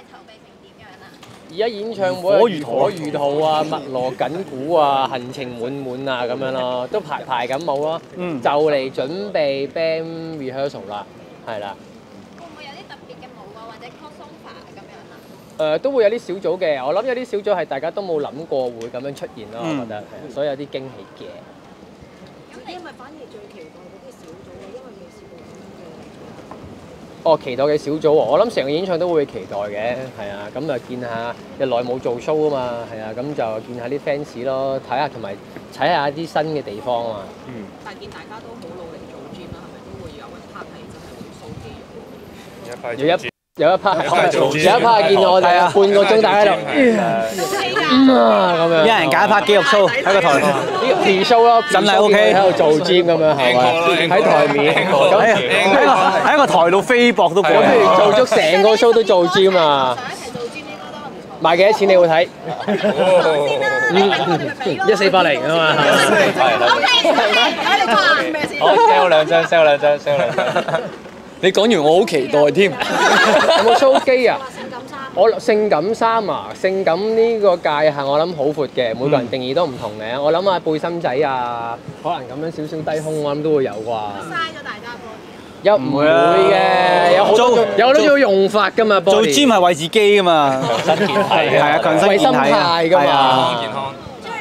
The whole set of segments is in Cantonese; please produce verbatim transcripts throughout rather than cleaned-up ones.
籌備成點樣啊？ 而家演唱會火如火如荼啊，密鑼緊鼓啊，行程滿滿啊咁樣咯，都排排緊舞咯。嗯。就嚟準備 band rehearsal 啦，係啦。 會唔會有啲特別嘅舞啊，或者 crossover 咁樣啊？ 誒、呃、都會有啲小組嘅，我諗有啲小組係大家都冇諗過會咁樣出現咯，嗯、我覺得係啊，所以有啲驚喜嘅。 咁你係咪反而最期待嗰啲小組啊？因為未試過咁樣嘅。 哦，期待嘅小組喎，我諗成個演唱都會期待嘅，係啊，咁啊見下日內冇做 show 啊嘛，係啊，咁就見下啲 fans 咯，睇下同埋睇下啲新嘅地方啊嘛。嗯。 但係見大家都好努力做 gym 啦，係咪都會有一 part 係真係會 show 肌肉？ 有一有一 part 係有一 part 見到我哋啊，半個鐘大家喺度咁樣， 一人揀一 part 肌肉 show 喺個台度， 呢個 pre show 咯， 真係 OK 喺度做 gym 咁樣係咪？喺台面咁喺個喺個台度飛搏都過。 咁譬如做足成個 show 都做 gym 啊！ 想一齊做 gym 應該都唔錯。 賣幾多錢你會睇？ 先啦，你俾我哋咪俾咯。 一四八零啊嘛。 O K，睇你講咩先？ 好 sell 兩張 sell 兩張 sell 兩張。你講完我好期待添。 有冇 show 機啊？ 性感衫。 我性感衫啊，性感呢個界限我諗好闊嘅，每個人定義都唔同嘅。我諗啊背心仔啊，可能咁樣少少低胸，我諗都會有啩。 嘥咗大家個。 有唔會嘅，有好多有好多種用法㗎嘛。 做 gym 係為自己㗎嘛， 身健體係啊，強身為心健體啊， 態㗎嘛。 健康。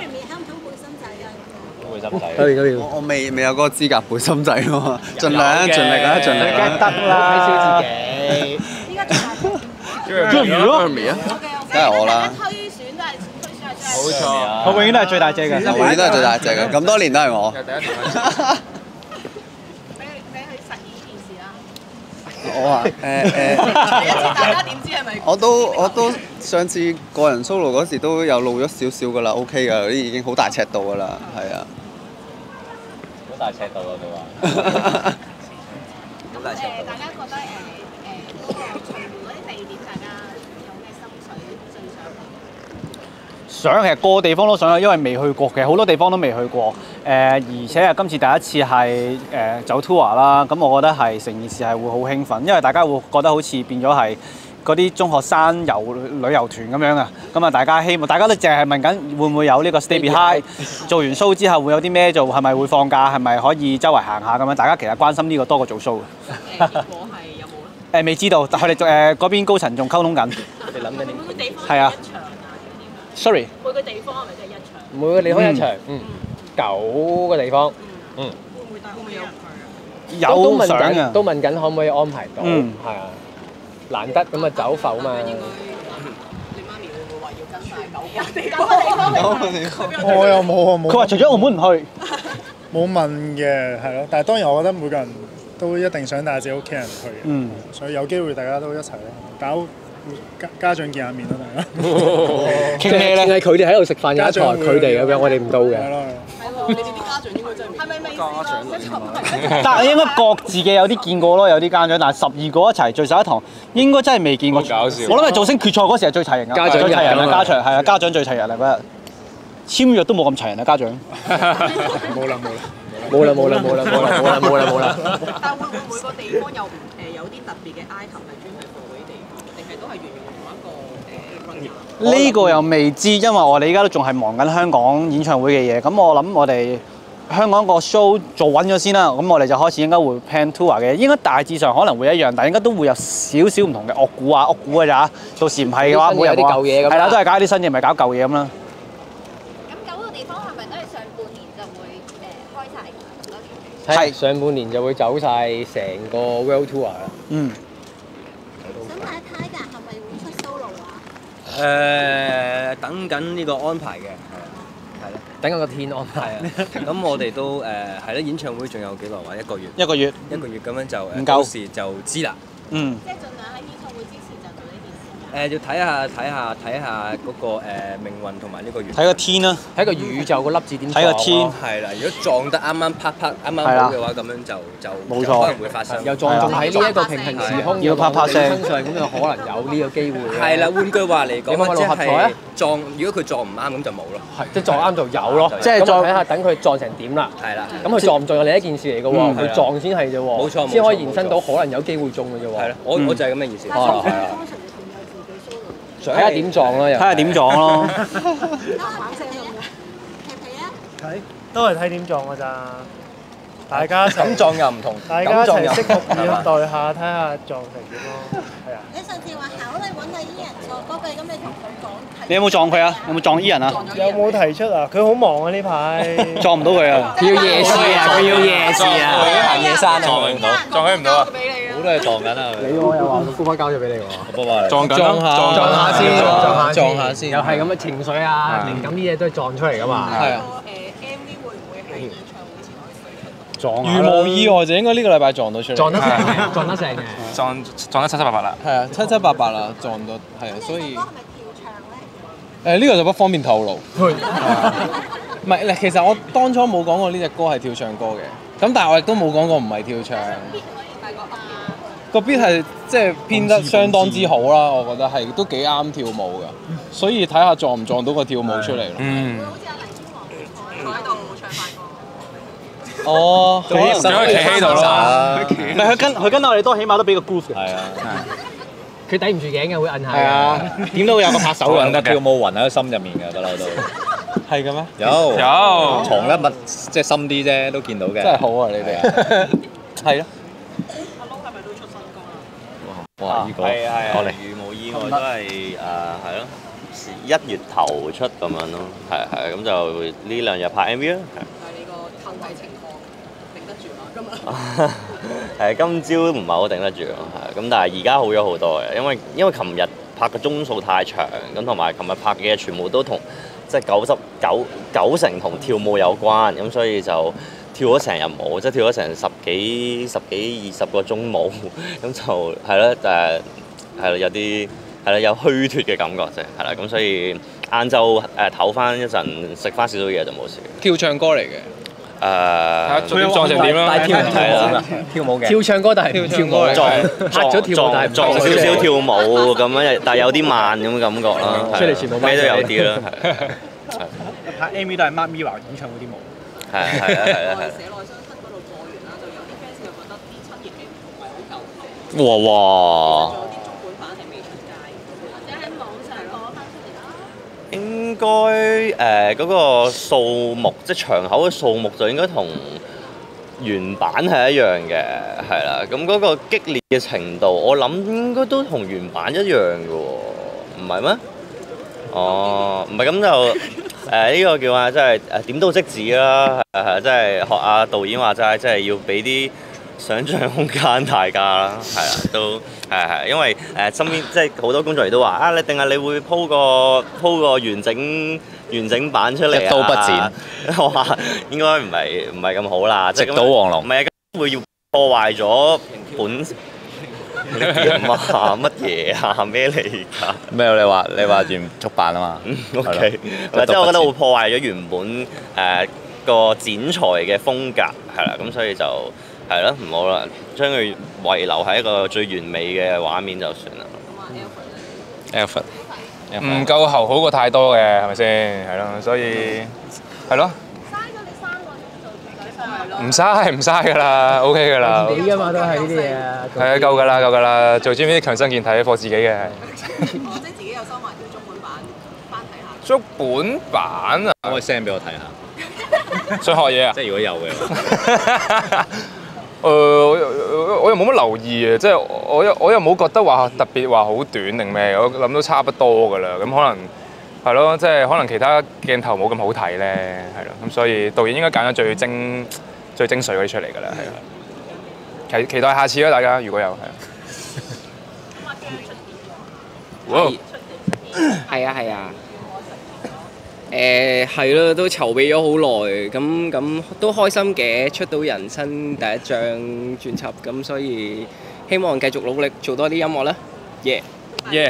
背心仔。 嗰邊嗰邊。 我我未未有嗰個資格背心仔喎，盡量啊，盡力啊，盡力梗啊。 得啦，睇小自己。 依家仲係。 做魚咯， O K O K。 梗係我啦推選都係推選係最。 冇錯。 我永遠都係最大隻嘅， 永遠都係最大隻嘅，咁多年都係我。 俾俾佢實現呢件事啦。 我啊，誒第一次大家點知係咪？ 誒，我都我都上次個人 solo 嗰時都有露咗少少噶啦，OK 噶，呢啲已經好大尺度噶啦，係啊。 好大尺度啊！佢話。 咁誒，大家覺得誒誒嗰個巡迴嗰啲地點，大家有咩心水最想去？ 想其實個個地方都想去，因為未去過嘅，好多地方都未去過。誒、呃，而且係今次第一次係誒、呃、走 tour 啦，咁我覺得係成件事係會好興奮，因為大家會覺得好似變咗係嗰啲中學生遊旅遊團咁樣啊。咁啊，大家希望大家都淨係問緊會唔會有呢個 stay behind，做完 show 之後會有啲咩做，係咪會放假，係咪可以周圍行下咁樣？大家其實關心呢個多過做 show 嘅。 誒結果係有冇咧？ 誒未知道，但佢哋誒嗰邊高層仲溝通緊。 你諗緊點？ 每個地方係啊一場啊，定點啊？ Sorry， 每個地方係咪真係一場？ 每個地方一場，嗯，九個地方，嗯。 會唔會帶會唔會有人去啊？ 都都問有相緊，都嘅。 問緊可唔可以安排到？ 嗯係啊，難得咁啊走埠嘛。 應該你媽咪會唔會話要跟晒九個地方？ 我又冇啊，冇。 佢話除咗澳門唔去。 冇問嘅，係咯。但係當然，我覺得每個人都一定想帶自己屋企人去嘅。 嗯。 所以有機會大家都一齊咯，搞家家長見下面咯，大家。 傾咩咧？淨係佢哋喺度食飯有一台， 家長會佢哋咁樣，我哋唔到嘅。 係咯。 係喎，你哋啲家長應該真係係咪未試過？ 但係應該各自嘅有啲見過咯，有啲家長，但係十二個一齊聚晒一堂，應該真係未見過。 好搞笑我諗係造星決賽嗰時係最齊人㗎， 家長日最齊人啊！ 咁啊家長係啊，家長最齊人啊嗰日。簽約都冇咁齊人啊，家長。 冇啦冇啦。 冇啦冇啦冇啦冇啦冇啦冇啦冇啦。 但會唔會每個地方有誒有啲特別嘅 item 係專係放嗰啲地方，定係都係沿用同一個誒 run 呢個又未知，因為我哋依家都仲係忙緊香港演唱會嘅嘢。咁我諗我哋香港個 show 做穩咗先啦。咁我哋就開始應該會 plan tour 嘅，應該大致上可能會一樣，但係應該都會有少少唔同嘅樂鼓啊、樂鼓嘅咋。到時唔係嘅話， 新嘢有啲舊嘢咁係啦，都係搞啲新嘢，唔係搞舊嘢咁啦。 咁九個地方係咪都係上半年就會誒開晒咁多條？ 係上半年就會走晒成個 World Tour 啦。 嗯。 想問下 Tiger 係咪會出 solo 啊？ 誒，等緊呢個安排嘅，係啦， 等緊個天安排啊！ 咁我哋都誒係啦，演唱會仲有幾耐話一個月， 一個月。 一個月咁樣就誒唔夠到時就知啦。 嗯。 即係盡量喺演唱會之前就做呢件事。 誒要睇下睇下睇下嗰個誒命運同埋呢個月。 睇個天啦， 睇個宇宙個粒子點睇個天。 係啦，如果撞得啱啱啪啪啱啱係啦好嘅話，咁樣就就冇錯就可能會發生。 又撞中喺呢一個平行時空， 要啪啪聲身上咁就可能有呢個機會嘅。 係啦，換句話嚟你可唔可以講，即六合彩啊係撞，如果佢撞唔啱咁就冇咯。 係即係撞啱就有咯， 即係再睇下等佢撞成點啦。 係啦， 咁佢撞唔撞係另一件事嚟嘅喎， 嗯佢撞先係啫喎， 冇錯冇錯先可以延伸到可能有機會中嘅啫喎。 係啦，我我就係咁嘅意思。 哦，係啊。 睇下點撞咯，又睇下點撞咯。 睇都係睇點撞㗎咋，大家咁撞又唔同， 大家一齊拭目以待下，睇下撞成點咯。係啊。 你上次話考你揾阿伊人做歌嘅，咁你同佢講。 你有冇撞佢啊？有冇撞伊人啊？ 有冇提出啊？佢好忙啊呢排。 撞唔到佢啊！ 佢要夜視啊！佢要夜視啊！ 行夜山啊！ 撞佢唔到，撞佢唔到啊！ 好多嘢撞緊啊！ 你我又話個副牌交咗俾你喎。 波波撞緊撞下撞撞下先，撞下撞下先又係咁嘅情緒啊、靈感啲嘢都係撞出嚟噶嘛。 係啊。 誒 M V 會唔會喺演唱會前可以推出？ 撞如無意外就應該呢個禮拜撞到出嚟。 撞得成嘅，撞得成嘅。 撞撞得七七八八啦。 係啊，七七八八啦，撞到係啊，所以歌係咪跳唱咧？ 誒呢個就不方便透露。唔係，其實我當初冇講過呢隻歌係跳唱歌嘅，咁但係我亦都冇講過唔係跳唱。個 beat 係即係編得相當之好啦，我覺得係都幾啱跳舞㗎，所以睇下撞唔撞到個跳舞出嚟咯。 嗯。 坐喺度唱快歌。 哦， 仲可以企喺度咯。 唔係佢跟佢跟我哋多，起碼都俾個 groove 嘅。 係啊。 佢抵唔住頸嘅，會摁下。 係啊，點都會有個拍手嘅。 揾得跳舞魂喺心入面嘅，不嬲都。 係嘅咩？ 有。 有。 藏得密即係深啲啫，都見到嘅。 真係好啊！你哋。係咯。 阿 Long 係咪都出新歌啦？ 哇！呢個係啊係啊我嚟。 如無意外都係誒係咯，一月頭出咁樣咯，係係咁就呢兩日拍 M V 啦。 但係你個thân體情況頂得住嘛？今日誒今朝唔係好頂得住咯，係咁，但係而家好咗好多嘅，因為因為琴日拍嘅鐘數太長，咁同埋琴日拍嘅嘢全部都同即係九十九九成同跳舞有關，咁所以就跳咗成日舞，即係跳咗成十幾十幾二十個鐘舞，咁就係咯誒係咯有啲係啦有虛脱嘅感覺啫，係啦咁所以晏晝誒唞翻一陣，食翻少少嘢就冇事。 跳唱歌嚟嘅。 誒， 點撞成點啦？ 但係跳係啦， 跳舞嘅。 跳唱歌但係唔跳舞， 撞拍咗跳舞但係唔撞少少跳舞咁樣，但係有啲慢咁嘅感覺啦。 出嚟全部咩都有啲啦，係。 拍 M V 都係 Mark Mirror 演唱嗰啲舞。 係啊係啊係啊係。 寫內雙親嗰度播完啦，就有啲 fans 又覺得啲親熱戲唔係好夠頭。 哇哇！ 仲有啲足本版係未出街， 或者喺網上攞翻出嚟啦。 應該誒嗰個數目，即係場口嘅數目就應該同原版係一樣嘅，係啦。咁嗰個激烈嘅程度，我諗應該都同原版一樣嘅喎，唔係咩？哦，唔係咁就誒呢個叫啊，即係誒點到即止啦，係係即係學阿導演話齋，即係要俾啲想像空間大家啦，係啊，都係係，因為誒、呃、身邊即係好多工作人員都話啊，你定係你會鋪個鋪個完整完整版出嚟啊？ 一刀不剪， 我話應該唔係唔係咁好啦， 直搗黃龍。 唔係啊，咁會要破壞咗本。你點啊？乜嘢啊？咩嚟㗎？ 咩？你話你話原速版啊嘛 ？O K，即係我覺得會破壞咗原本誒、呃、個剪裁嘅風格，係啦，咁所以就係咯，唔好啦，將佢遺留喺一個最完美嘅畫面就算啦。 Alfred， 唔夠喉好過太多嘅，係咪先？係咯，所以係咯。唔嘥唔嘥㗎啦 ，OK 㗎啦。 你㗎嘛都係呢啲嘢啊。 係啊，夠㗎啦，夠㗎啦，做 gym 啲強身健體課自己嘅。 或者自己有收埋條中文版翻睇下。 足本版啊！ 可唔可以 send 俾我睇下？ 想學嘢啊？ 即係如果有嘅。 誒，我我又冇乜留意啊，即係我又我又冇覺得話特別話好短定咩，我諗都差不多㗎啦。咁可能係咯，即係可能其他鏡頭冇咁好睇咧，係咯。咁所以導演應該揀咗最精最精髓嗰啲出嚟㗎啦，係啊。期期待下次啦，大家如果有係。 哇！係啊係啊。誒係咯，都籌備咗好耐，咁咁都開心嘅，出到人生第一張專輯，咁所以希望繼續努力做多啲音樂啦，耶耶！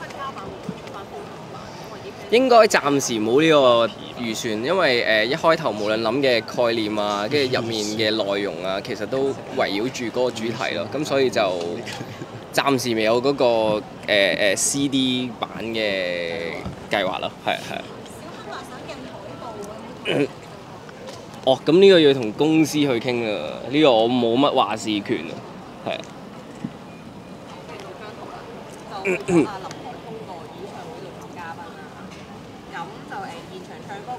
應該暫時冇呢個預算，因為誒一開頭無論諗嘅概念啊，跟住入面嘅內容啊，其實都圍繞住嗰個主題咯，咁所以就暫時未有嗰個誒誒 C D 版嘅計劃咯，係係。哦，咁呢個要同公司去傾啦，呢個我冇乜話事權啊，係。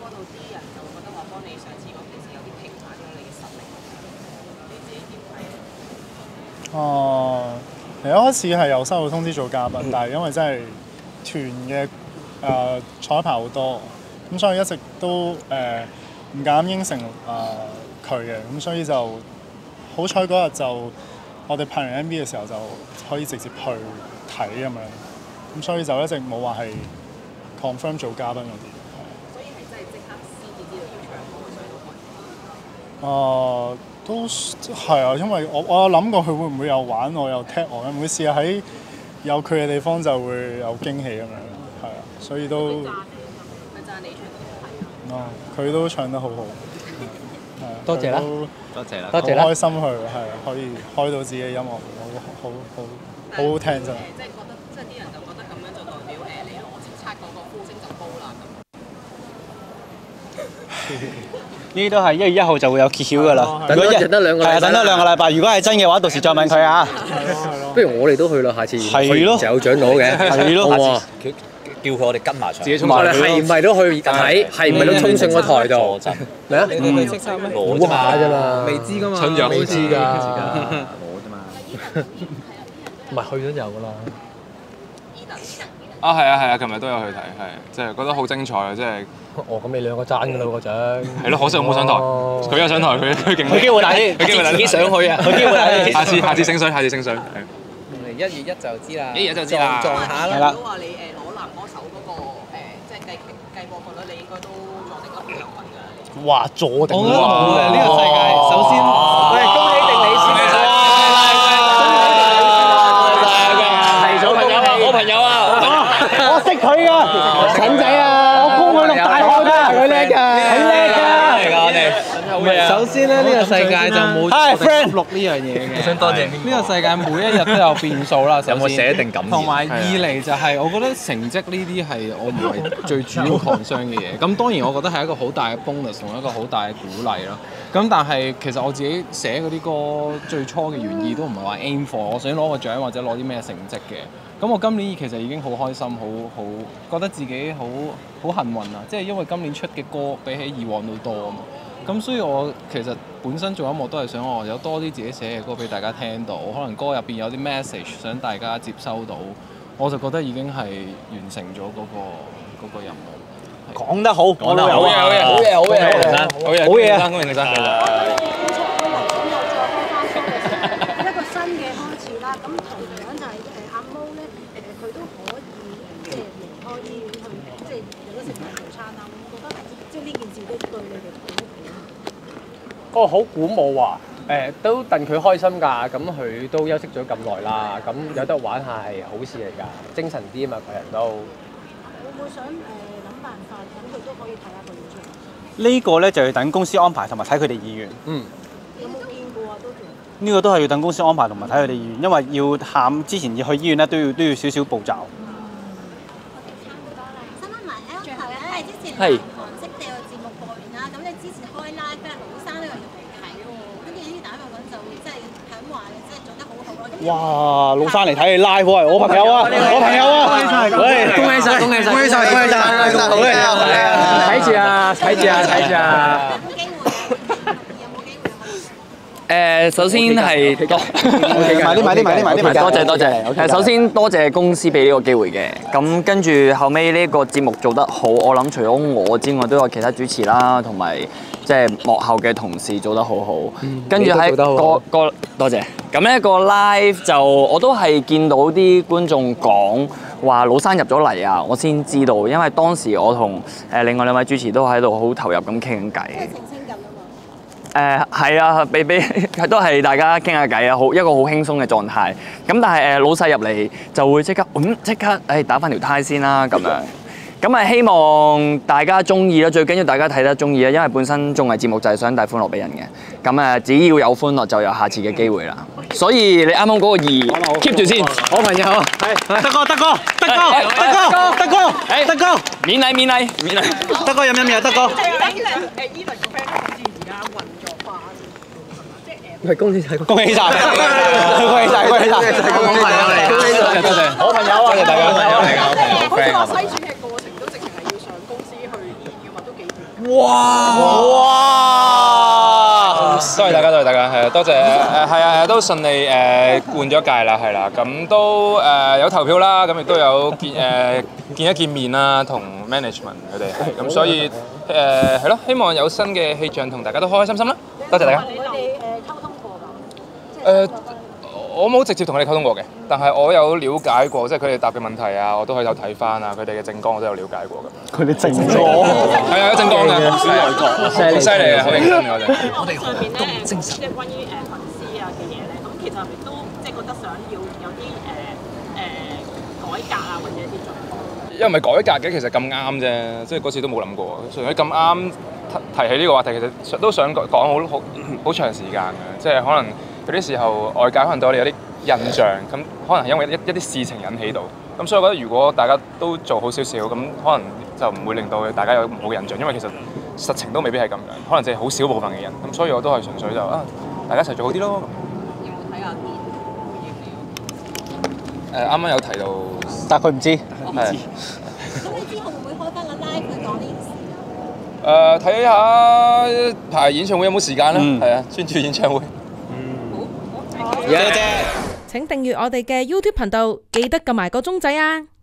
嗰度啲人就覺得話幫你上次嗰件事有啲平反咗你嘅實力，你自己點睇？ 哦，其實一開始係有收到通知做嘉賓，但係因為真係團嘅誒彩排好多，咁所以一直都誒唔敢應承誒佢嘅，咁所以就好彩嗰日就我哋拍完 M V 嘅時候就可以直接去睇咁樣，咁所以就一直冇話係 confirm 做嘉賓嗰啲。 所以係真係即刻先至知道要唱歌，所以都誒、呃、都係啊，因為我我有諗過佢會唔會又玩我又踢我，會試下喺有佢嘅地方就會有驚喜咁樣，係啊，所以都咪讚你唱得好睇啊！ 哦，佢都唱得好好，係啊， 多謝啦， 多謝啦， 多謝啦， 好開心佢係啊，可以開到自己嘅音樂，好好好好好聽真係。 即係覺得，即係啲人就覺得咁樣就代表誒你攞叱咤嗰個呼聲就高啦咁。 呢啲都係一月一號就會有揭曉㗎啦。 等多等多兩個禮拜， 係啊，等多兩個禮拜。如果係真嘅話，到時再問佢啊。 不如我哋都去啦，下次係咯， 就有獎攞嘅， 係咯， 好唔好啊？ 佢叫佢我哋跟埋上， 自己衝埋去咯。係唔係都去睇？係唔係都衝上個台度？咩啊？ 你哋未識衫咩？ 估下啫嘛， 未知㗎嘛， 春藥未知㗎， 我啫嘛。 唔係去咗就㗎啦。 啊係啊係啊，琴日都有去睇，係即係覺得好精彩啊！即係哦，咁你兩個爭㗎啦喎，獎係咯，可惜我冇上台，佢有上台，佢佢勁， 佢機會大啲， 佢機會大啲， 自己上去啊，佢機會大啲。 下次下次醒水，下次醒水。 一月一就知啦， 一月一就知啦， 撞下啦。 如果話你誒攞男歌手嗰個誒，即係計計播放率，你應該都坐定得好有份㗎。 哇，坐定我覺得冇嘅呢個世界，首先， 喂，恭喜定你先。我朋友啊，我識佢噶，陳仔啊，我高佢讀大學㗎，佢叻㗎，佢叻㗎， 嚟㗎我哋。首先咧，呢個世界就冇錄呢樣嘢嘅。 想多謝呢個世界每一日都有變數啦。 有冇寫定感言？ 同埋二嚟就係，我覺得成績呢啲係我唔係最主要抗傷嘅嘢。咁當然我覺得係一個好大嘅 bonus 同一個好大嘅鼓勵咯。咁但係其實我自己寫嗰啲歌最初嘅原意都唔係話 aim for 我想攞個獎或者攞啲咩成績嘅。咁我今年其實已經好開心，好好覺得自己好好幸運啊！即係因為今年出嘅歌比起以往都多啊嘛。咁所以我其實本身做音樂都係想我有多啲自己寫嘅歌俾大家聽到，可能歌入邊有啲 message 想大家接收到，我就覺得已經係完成咗嗰個嗰個任務。 講得好， 講得好，好嘢，好嘢，好嘢，好嘢， 好嘢， 好嘢啊！ 恭喜你生，其實。 一個新嘅開始啦，咁同樣就係誒阿毛咧，誒佢都可以即係離開醫院去，即係有得食埋早餐啦。我覺得即係呢件事都對你哋鼓舞。 哦，好鼓舞啊！誒，都戥佢開心㗎，咁佢都休息咗咁耐啦，咁有得玩下係好事嚟㗎，精神啲啊嘛，個人都。 會唔會想誒諗辦法，等佢都可以睇下個演出？ 呢個咧就要等公司安排同埋睇佢哋意願。 嗯。 有冇見過啊？都仲。 呢個都係要等公司安排同埋睇佢哋意願，因為要喊之前要去醫院咧，都要都要少少步驟。 新聞埋 L 頭嘅，因為之前係韓式地個節目播完啦，咁你之前開 live 咧，老生呢個要嚟睇喎，跟住呢啲打電話就即係響話你真係做得好好咯。 哇！老生嚟睇你 live 喎，我朋友啊，我朋友啊，喂，恭喜晒，恭喜晒，恭喜晒，恭喜晒，好嘅， 睇住啊，睇住啊，睇住啊！ 誒，首先係多買啲買啲買啲買啲買啲多謝多謝。誒，首先多謝公司俾呢個機會嘅。咁跟住後尾呢個節目做得好，我諗除咗我之外，都有其他主持啦，同埋即係幕後嘅同事做得好好。跟住喺個個多謝。咁呢個 live 就我都係見到啲觀眾講話老生入咗嚟啊，我先知道，因為當時我同誒另外兩位主持都喺度好投入咁傾緊偈。誒係啊，俾俾都係大家傾下偈啊，好一個好輕鬆嘅狀態。咁但係誒老細入嚟就會即刻，嗯即刻誒打翻條呔先啦咁樣。咁啊希望大家中意啦，最緊要大家睇得中意啦，因為本身綜藝節目就係想帶歡樂俾人嘅。咁誒只要有歡樂就有下次嘅機會啦。所以你啱啱嗰個二 keep 住先，好朋友啊，係德哥德哥德哥德哥德哥，誒德哥免禮免禮免禮，德哥飲飲嘢德哥。 係恭喜晒， 恭喜晒，恭喜晒，恭喜晒，好朋友嚟，多謝多謝，好朋友啊，多謝大家，好朋友嚟㗎，好 friend 啊。 篩選嘅過程都直情係要上公司去驗嘅嘛，都幾遠。 哇！多謝大家，多謝大家，係啊，多謝誒係啊，都順利誒換咗屆啦，係啦，咁都誒有投票啦，咁亦都有見誒見一見面啦，同 management 佢哋係咁，所以誒係咯，希望有新嘅氣象同大家都開開心心啦，多謝大家。 你哋誒溝通過㗎？ 誒。我冇直接同佢哋溝通過嘅，但係我有了解過，即係佢哋答嘅問題啊，我都可以有睇翻啊，佢哋嘅政綱我都有了解過嘅。 佢哋政綱係啊，有政綱嘅，好犀利嘅，好認真嘅我哋。 我哋上面咧誒，即係關於誒粉絲啊嘅嘢咧，咁其實係咪都即係覺得想要有啲誒誒改革啊，或者一啲進步？ 因為唔係改革嘅，其實咁啱啫，即係嗰次都冇諗過。純粹咁啱提起呢個話題，其實都想講好好好長時間嘅，即係可能。有啲時候外界可能對我哋有啲印象，咁可能係因為一一啲事情引起到，咁所以我覺得如果大家都做好少少，咁可能就唔會令到大家有唔好嘅印象，因為其實實情都未必係咁樣，可能只係好少部分嘅人，咁所以我都係純粹就啊，大家一齊做好啲咯。 有冇睇下邊？ 誒啱啱有提到， 但佢唔知。 係。 咁你之後會唔會開翻個 live 去講呢件事啊？ 誒睇下排演唱會有冇時間啦，係啊，專注演唱會。 請訂閱我哋嘅 YouTube 頻道，記得撳埋個鐘仔啊！